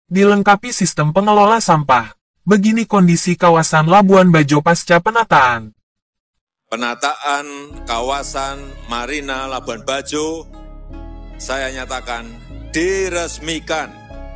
Dilengkapi sistem pengelola sampah. Begini kondisi kawasan Labuan Bajo pasca penataan. Penataan kawasan Marina Labuan Bajo, saya nyatakan diresmikan.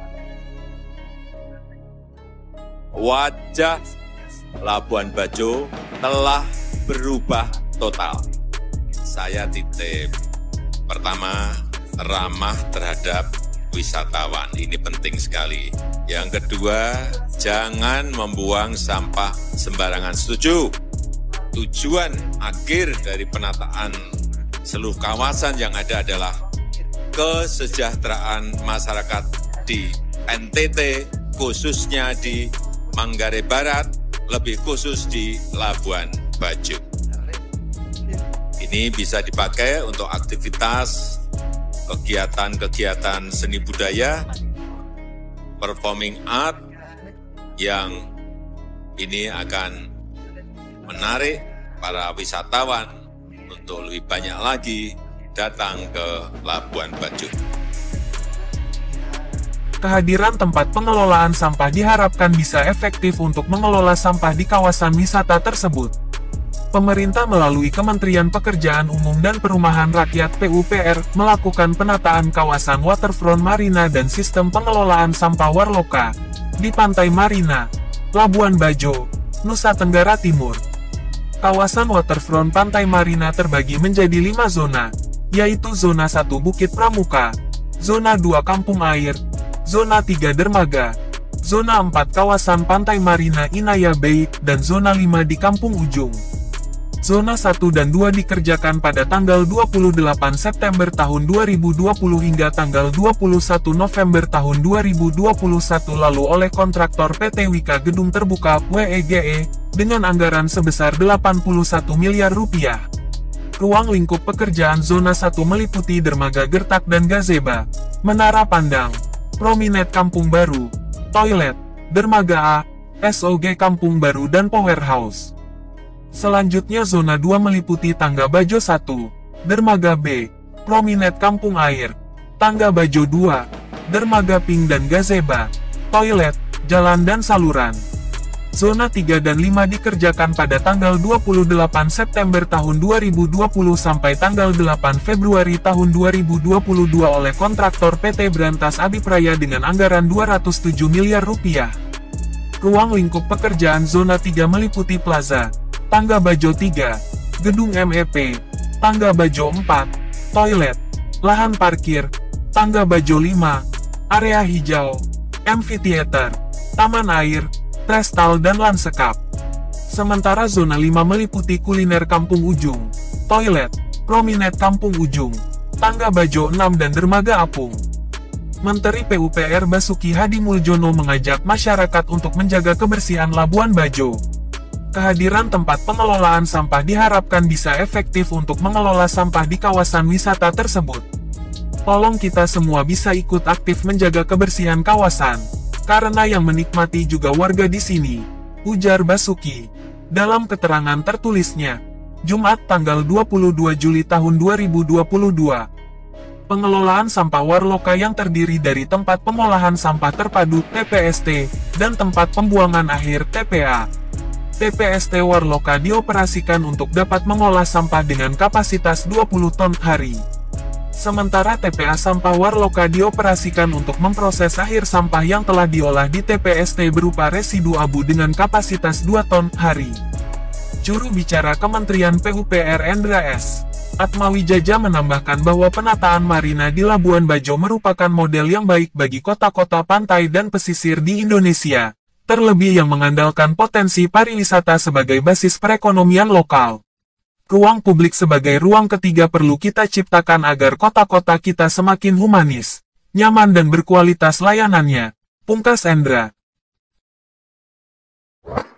Wajah Labuan Bajo telah berubah total. Saya titip, pertama, ramah terhadap wisatawan, ini penting sekali. Yang kedua, jangan membuang sampah sembarangan. Setuju? Tujuan akhir dari penataan seluruh kawasan yang ada adalah kesejahteraan masyarakat di NTT, khususnya di Manggarai Barat, lebih khusus di Labuan Bajo. Ini bisa dipakai untuk aktivitas kegiatan-kegiatan seni budaya, performing art, yang ini akan menarik para wisatawan untuk lebih banyak lagi datang ke Labuan Bajo. Kehadiran tempat pengelolaan sampah diharapkan bisa efektif untuk mengelola sampah di kawasan wisata tersebut. Pemerintah melalui Kementerian Pekerjaan Umum dan Perumahan Rakyat (PUPR) melakukan penataan kawasan waterfront Marina dan sistem pengelolaan sampah Warloka di Pantai Marina, Labuan Bajo, Nusa Tenggara Timur. Kawasan waterfront Pantai Marina terbagi menjadi 5 zona, yaitu Zona 1 Bukit Pramuka, Zona 2 Kampung Air, Zona 3 Dermaga, Zona 4 Kawasan Pantai Marina Inaya Bay, dan Zona 5 di Kampung Ujung. Zona 1 dan 2 dikerjakan pada tanggal 28 September tahun 2020 hingga tanggal 21 November tahun 2021 lalu oleh kontraktor PT Wika Gedung Terbuka (WEGE) dengan anggaran sebesar Rp81 miliar. Ruang lingkup pekerjaan Zona 1 meliputi dermaga Gertak dan Gazeba, Menara Pandang, Promenade Kampung Baru, Toilet, Dermaga A, SOG Kampung Baru dan Powerhouse. Selanjutnya Zona 2 meliputi Tangga Bajo 1, Dermaga B, Promenade Kampung Air, Tangga Bajo 2, Dermaga Pink dan Gazeba, Toilet, Jalan dan Saluran. Zona 3 dan 5 dikerjakan pada tanggal 28 September tahun 2020 sampai tanggal 8 Februari tahun 2022 oleh kontraktor PT Brantas Abipraya dengan anggaran Rp207 miliar. Ruang lingkup pekerjaan Zona 3 meliputi Plaza, Tangga Bajo 3, Gedung MEP, Tangga Bajo 4, Toilet, Lahan Parkir, Tangga Bajo 5, Area Hijau, Amphitheater, Taman Air, Trestal dan Lansekap. Sementara Zona 5 meliputi Kuliner Kampung Ujung, Toilet, Promenade Kampung Ujung, Tangga Bajo 6 dan Dermaga Apung. Menteri PUPR Basuki Hadimuljono mengajak masyarakat untuk menjaga kebersihan Labuan Bajo. Kehadiran tempat pengelolaan sampah diharapkan bisa efektif untuk mengelola sampah di kawasan wisata tersebut. Tolong kita semua bisa ikut aktif menjaga kebersihan kawasan, karena yang menikmati juga warga di sini, ujar Basuki. Dalam keterangan tertulisnya, Jumat tanggal 22 Juli tahun 2022. Pengelolaan sampah Warloka yang terdiri dari tempat pengolahan sampah terpadu (TPST) dan tempat pembuangan akhir (TPA). TPST Warloka dioperasikan untuk dapat mengolah sampah dengan kapasitas 20 ton hari. Sementara TPA sampah Warloka dioperasikan untuk memproses akhir sampah yang telah diolah di TPST berupa residu abu dengan kapasitas 2 ton hari. Juru bicara Kementerian PUPR Endra S. Atmawijaja menambahkan bahwa penataan marina di Labuan Bajo merupakan model yang baik bagi kota-kota pantai dan pesisir di Indonesia, terlebih yang mengandalkan potensi pariwisata sebagai basis perekonomian lokal. Ruang publik sebagai ruang ketiga perlu kita ciptakan agar kota-kota kita semakin humanis, nyaman dan berkualitas layanannya, pungkas Endra.